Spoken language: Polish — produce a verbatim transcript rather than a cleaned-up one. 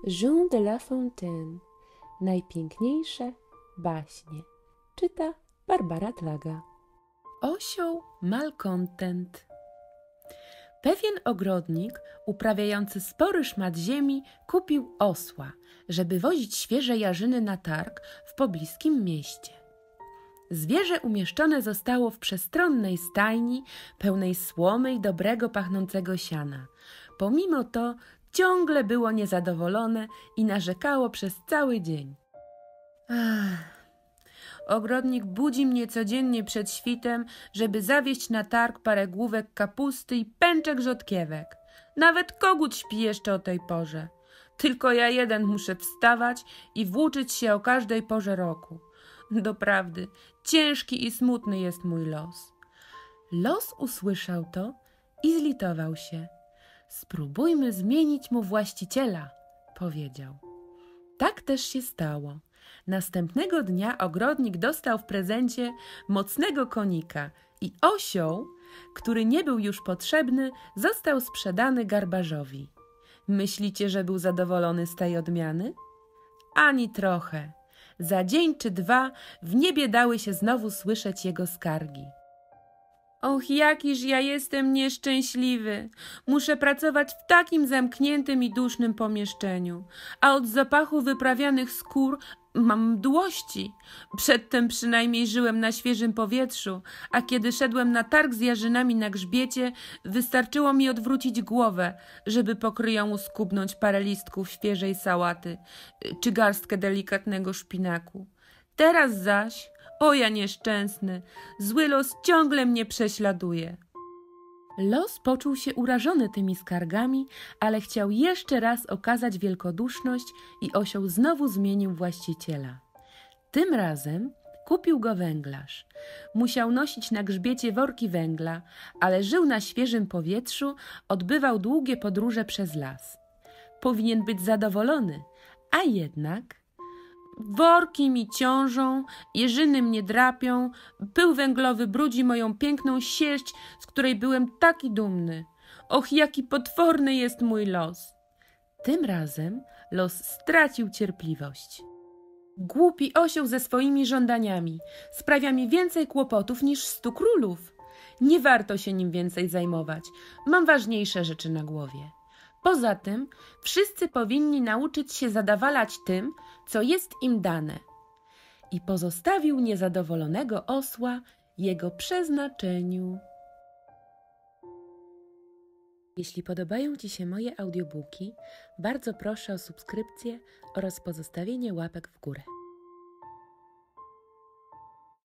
Jean de La Fontaine. Najpiękniejsze baśnie. Czyta Barbara Tlaga. Osioł malkontent. Pewien ogrodnik, uprawiający spory szmat ziemi, kupił osła, żeby wozić świeże jarzyny na targ w pobliskim mieście. Zwierzę umieszczone zostało w przestronnej stajni, pełnej słomy i dobrego pachnącego siana. Pomimo to ciągle było niezadowolone i narzekało przez cały dzień. Ach, ogrodnik budzi mnie codziennie przed świtem, żeby zawieźć na targ parę główek kapusty i pęczek rzodkiewek. Nawet kogut śpi jeszcze o tej porze. Tylko ja jeden muszę wstawać i włóczyć się o każdej porze roku. Doprawdy, ciężki i smutny jest mój los. Los usłyszał to i zlitował się. Spróbujmy zmienić mu właściciela, powiedział. Tak też się stało. Następnego dnia ogrodnik dostał w prezencie mocnego konika i osioł, który nie był już potrzebny, został sprzedany garbarzowi. Myślicie, że był zadowolony z tej odmiany? Ani trochę. Za dzień czy dwa w niebie dały się znowu słyszeć jego skargi. Och, jakiż ja jestem nieszczęśliwy. Muszę pracować w takim zamkniętym i dusznym pomieszczeniu, a od zapachu wyprawianych skór mam mdłości. Przedtem przynajmniej żyłem na świeżym powietrzu, a kiedy szedłem na targ z jarzynami na grzbiecie, wystarczyło mi odwrócić głowę, żeby pokryjomu skubnąć parę listków świeżej sałaty czy garstkę delikatnego szpinaku. Teraz zaś, o ja nieszczęsny, zły los ciągle mnie prześladuje. Los poczuł się urażony tymi skargami, ale chciał jeszcze raz okazać wielkoduszność i osioł znowu zmienił właściciela. Tym razem kupił go węglarz. Musiał nosić na grzbiecie worki węgla, ale żył na świeżym powietrzu, odbywał długie podróże przez las. Powinien być zadowolony, a jednak... Worki mi ciążą, jeżyny mnie drapią, pył węglowy brudzi moją piękną sierść, z której byłem taki dumny. Och, jaki potworny jest mój los! Tym razem los stracił cierpliwość. Głupi osioł ze swoimi żądaniami sprawia mi więcej kłopotów niż stu królów. Nie warto się nim więcej zajmować. Mam ważniejsze rzeczy na głowie. Poza tym wszyscy powinni nauczyć się zadawalać tym, co jest im dane. I pozostawił niezadowolonego osła jego przeznaczeniu. Jeśli podobają Ci się moje audiobooki, bardzo proszę o subskrypcję oraz pozostawienie łapek w górę.